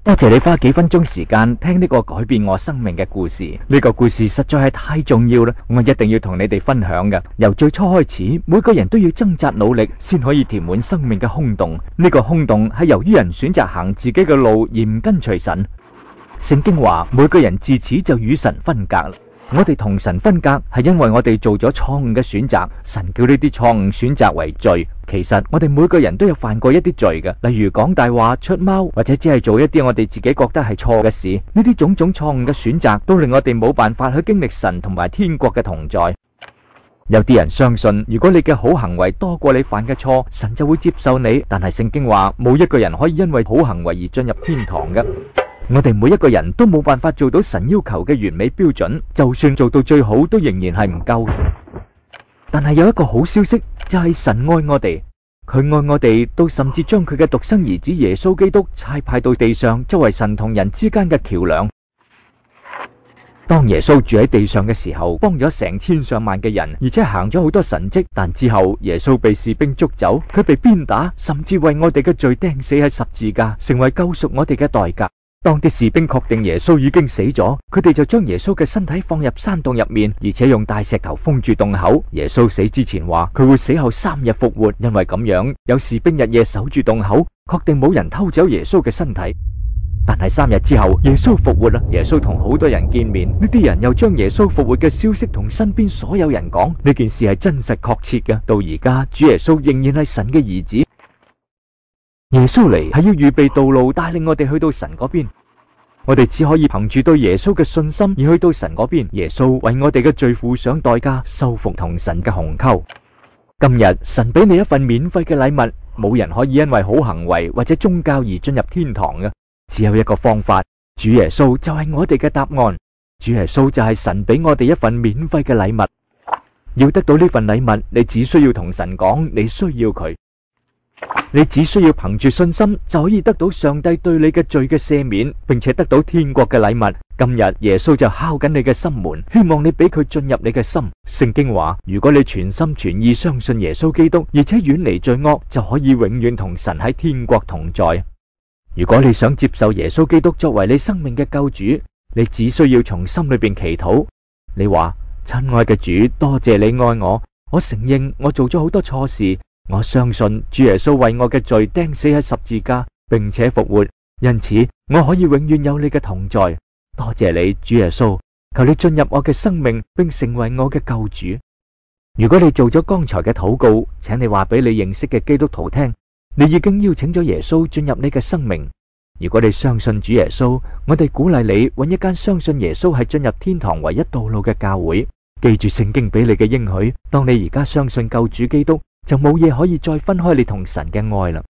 多謝你花幾分鐘時間聽呢個改變我生命嘅故事。呢個故事實在係太重要啦，我一定要同你哋分享嘅。由最初開始，每個人都要掙扎努力，先可以填滿生命嘅空洞。呢個空洞係由於人選擇行自己嘅路而唔跟隨神。聖經話，每個人自此就與神分隔啦。我哋同神分隔係因為我哋做咗錯誤嘅選擇，神叫呢啲錯誤選擇為罪。其實我哋每個人都有犯過一啲罪嘅，例如講大話、出貓，或者只係做一啲我哋自己覺得係錯嘅事。呢啲種種錯誤嘅選擇都令我哋冇辦法去經歷神同埋天國嘅同在。有啲人相信，如果你嘅好行為多過你犯嘅錯，神就會接受你。但係聖經話，冇一個人可以因為好行為而進入天堂嘅。我哋每一個人都冇辦法做到神要求嘅完美標準，就算做到最好都仍然係唔夠。但係有一個好消息，就係神愛我哋，佢愛我哋到甚至將佢嘅獨生兒子耶穌基督差派到地上，作為神同人之間嘅橋梁。當耶穌住喺地上嘅時候，幫咗成千上萬嘅人，而且行咗好多神蹟。但之後耶穌被士兵捉走，佢被鞭打，甚至為我哋嘅罪釘死喺十字架，成為救贖我哋嘅代價。當啲士兵確定耶穌已經死咗，佢哋就將耶穌嘅身體放入山洞入面，而且用大石頭封住洞口。耶穌死之前話佢會死後3日復活，因為咁樣有士兵日夜守住洞口，確定冇人偷走耶穌嘅身體。但係3日之後，耶穌復活啦！耶穌同好多人見面，呢啲人又將耶穌復活嘅消息同身邊所有人講，呢件事係真實確切嘅。到而家，主耶穌仍然係神嘅兒子。耶穌嚟係要預備道路，帶領我哋去到神嗰邊。我哋只可以憑住對耶穌嘅信心而去到神嗰邊。耶穌為我哋嘅罪付上代價，修復同神嘅鴻溝。今日神俾你一份免費嘅禮物，冇人可以因為好行為或者宗教而進入天堂嘅。只有一個方法，主耶穌就係我哋嘅答案。主耶穌就係神俾我哋一份免費嘅禮物。要得到呢份禮物，你只需要同神講你需要佢。你只需要憑住信心就可以得到上帝對你嘅罪嘅赦免，並且得到天國嘅禮物。今日耶穌就敲緊你嘅心門，希望你俾佢進入你嘅心。聖經話，如果你全心全意相信耶穌基督，而且遠離罪惡，就可以永遠同神喺天國同在。如果你想接受耶穌基督作為你生命嘅救主，你只需要從心裏邊祈禱。你話，親愛嘅主，多謝你愛我，我承認我做咗好多錯事。我相信主耶穌為我嘅罪釘死喺十字架，並且復活，因此我可以永遠有你嘅同在。多謝你，主耶穌，求你進入我嘅生命，並成為我嘅救主。如果你做咗剛才嘅禱告，請你話俾你認識嘅基督徒聽，你已經邀請咗耶穌進入你嘅生命。如果你相信主耶穌，我哋鼓勵你揾一間相信耶穌係進入天堂唯一道路嘅教會。記住聖經俾你嘅應許，當你而家相信救主基督，就冇嘢可以再分開你同神嘅愛啦。